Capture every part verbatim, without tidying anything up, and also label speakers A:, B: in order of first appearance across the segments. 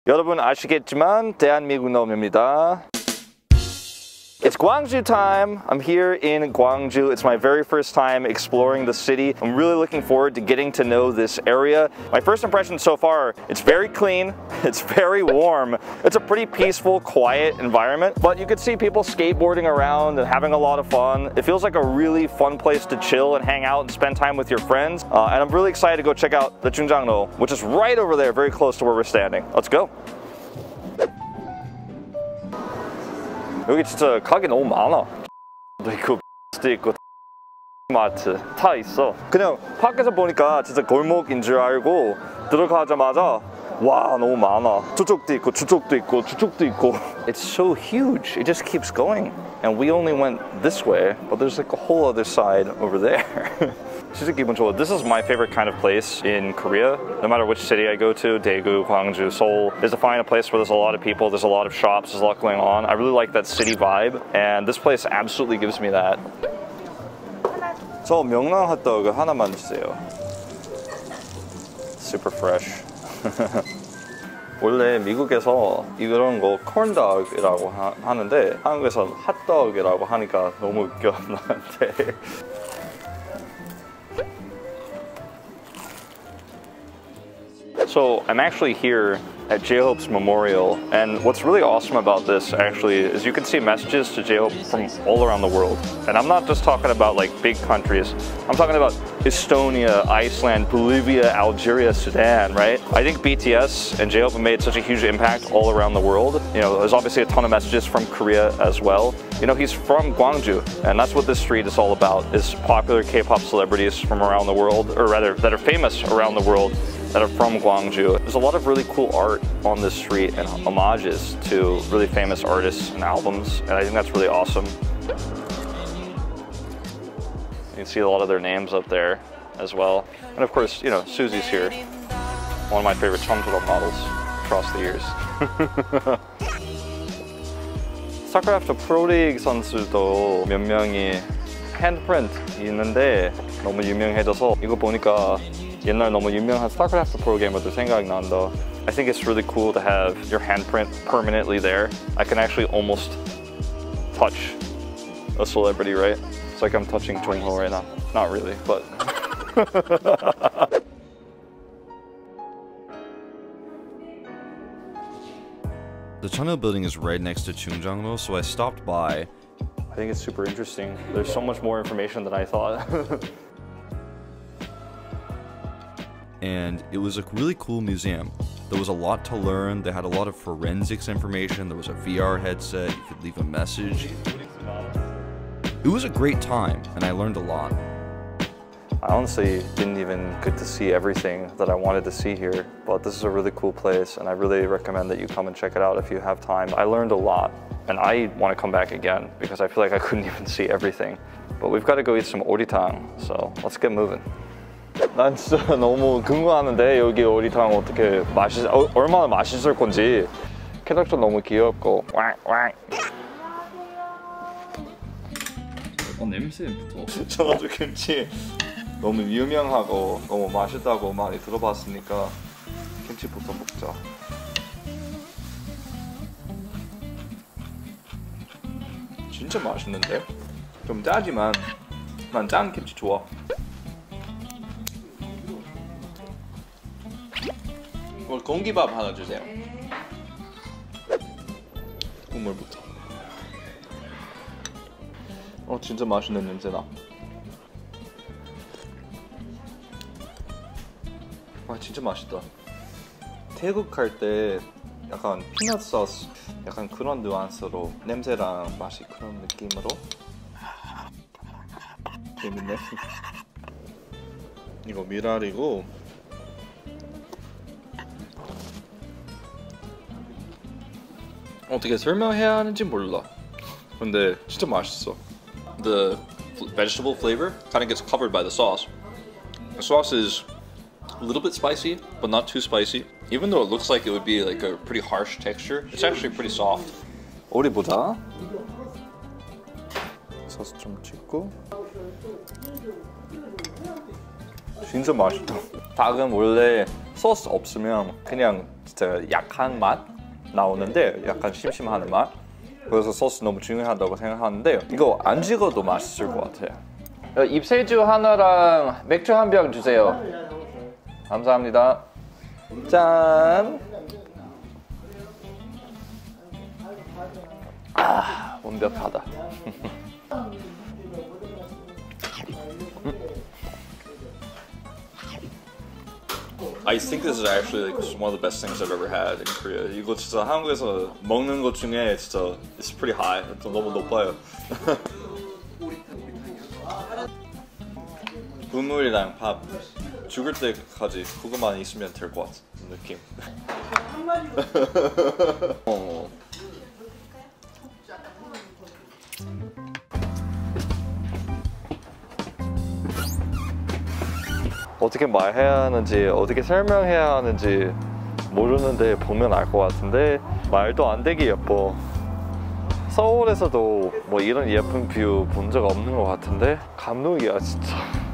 A: 여러분 아시겠지만 대한민국 놈입니다. It's Gwangju time. I'm here in Gwangju. It's my very first time exploring the city. I'm really looking forward to getting to know this area. My first impression so far, it's very clean, it's very warm. It's a pretty peaceful, quiet environment, but you can see people skateboarding around and having a lot of fun. It feels like a really fun place to chill and hang out and spend time with your friends. Uh, and I'm really excited to go check out the Chungjangno, which is right over there, very close to where we're standing. Let's go. 여기 진짜 가게 너무 많아. 있고 도 있고 마트 다 있어. 그냥 밖에서 보니까 진짜 골목인 줄 알고 들어가자마자 와 너무 많아. 저쪽도 있고 저쪽도 있고 저쪽도 있고. It's so huge. It just keeps going. And we only went this way, but there's like a whole other side over there. 진짜 기분 좋아. This is my favorite kind of place in Korea. No matter which city I go to, Daegu, Gwangju, Seoul, is to find a place where there's a lot of people, there's a lot of shops, there's a lot going on. I really like that city vibe, and this place absolutely gives me that. 저 명랑 핫도그 하나만 주세요. Super fresh. 원래 미국에서 이런 거 콘덕이라고 하는데 한국에서 핫도그라고 하니까 너무 웃겨 나한테. So I'm actually here at J-Hope's memorial, and what's really awesome about this actually is you can see messages to J-Hope from all around the world. And I'm not just talking about like big countries. I'm talking about Estonia, Iceland, Bolivia, Algeria, Sudan, right? I think B T S and J-Hope have made such a huge impact all around the world. You know, there's obviously a ton of messages from Korea as well. You know, he's from Gwangju, and that's what this street is all about, is popular K-pop celebrities from around the world, or rather, that are famous around the world, that are from Gwangju. There's a lot of really cool art on this street and homages to really famous artists and albums, and I think that's really awesome. You can see a lot of their names up there as well. And of course, you know, Susie's here. One of my favorite Chumtoro models across the years. 스타크래프트 프로리그 선수도 몇 명이 핸드프린트 있는데 너무 유명해져서 이거 보니까 옛날 너무 유명한 스타크래프트 프로게이머들 생각난다. I think it's really cool to have your handprint permanently there. I can actually almost touch a celebrity, right? It's like I'm touching Jongho right now. Not really, but...
B: The Chungnyo building is right next to Chungjangno, so I stopped by.
A: I think it's super interesting. There's so much more information than I thought.
B: And it was a really cool museum. There was a lot to learn. They had a lot of forensics information. There was a V R headset. You could leave a message. It was a great time, and I learned a lot.
A: I honestly didn't even get to see everything that I wanted to see here, but this is a really cool place, and I really recommend that you come and check it out if you have time. I learned a lot, and I want to come back again because I feel like I couldn't even see everything. But we've got to go eat some 오리탕, so let's get moving. 난 진짜 너무 궁금하는데 여기 오리탕 어떻게 맛있 어, 얼마나 맛있을 건지. 캐릭터 너무 귀엽고 왁왁.
B: 어 냄새부터.
A: 저도 김치 너무 유명하고 너무 맛있다고 많이 들어봤으니까 김치부터 먹자. 진짜 맛있는데? 좀 짜지만 난 짠 김치 좋아. 오늘 공기밥 하나 주세요. 국물부터. 어 진짜 맛있는 냄새나. 와 진짜 맛있다. 태국 갈 때 약간 피넛 소스 약간 그런 뉘앙스로 냄새랑 맛이 그런 느낌으로 재밌네. 이거 미랄이고 어떻게 설명해야 하는지 몰라. 근데 진짜 맛있어. The vegetable flavor kind of gets covered by the sauce. The sauce is a little bit spicy, but not too spicy. Even though it looks like it would be like a pretty harsh texture, it's actually pretty soft. 오리 보자. 소스 좀 찍고 진짜 맛있다. 닭은 원래 소스 없으면 그냥 진짜 약한 맛 나오는데 약간 심심한 맛. 그래서 소스 너무 중요하다고 생각하는데 이거 안 찍어도 맛있을 것 같아요. 잎새주 하나랑 맥주 한 병 주세요. 감사합니다. 짠. 아, 완벽하다. I think this is actually like one of the best things I've ever had in Korea. 이거 진짜 한국에서 먹는 것 중에 진짜 it's pretty high. 좀 너무 높아요. 국물이랑 밥 죽을 때까지 그것만 있으면 될 것 같은 느낌. 어. 어떻게 말해야 하는지 어떻게 설명해야 하는지 모르는데 보면 알 것 같은데 말도 안 되게 예뻐. 서울에서도 뭐 이런 예쁜 뷰 본 적 없는 것 같은데 감동이야 진짜.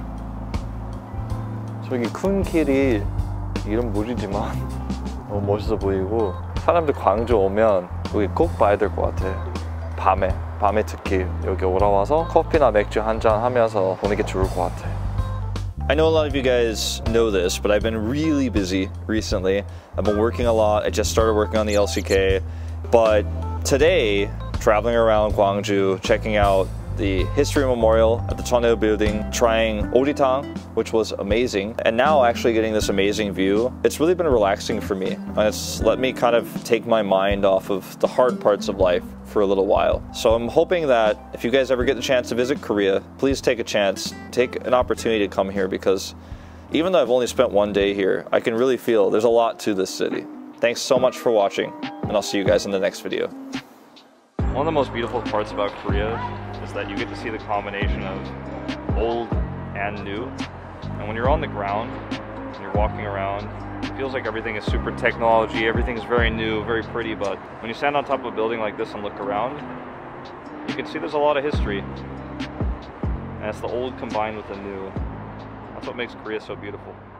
A: 저기 큰 길이 이런 물이지만 너무 멋있어 보이고 사람들 광주 오면 여기 꼭 봐야 될 것 같아. 밤에 밤에 특히 여기 올라와서 커피나 맥주 한잔 하면서 보는 게 좋을 것 같아. I know a lot of you guys know this, but I've been really busy recently. I've been working a lot. I just started working on the L C K. But today, traveling around Gwangju, checking out the History Memorial at the Cheoneo Building, trying oritang, which was amazing, and now actually getting this amazing view. It's really been relaxing for me, and it's let me kind of take my mind off of the hard parts of life for a little while. So I'm hoping that if you guys ever get the chance to visit Korea, please take a chance, take an opportunity to come here, because even though I've only spent one day here, I can really feel there's a lot to this city. Thanks so much for watching, and I'll see you guys in the next video. One of the most beautiful parts about Korea is that you get to see the combination of old and new. And when you're on the ground and you're walking around, it feels like everything is super technology, everything's very new, very pretty, but when you stand on top of a building like this and look around, you can see there's a lot of history. And it's the old combined with the new. That's what makes Korea so beautiful.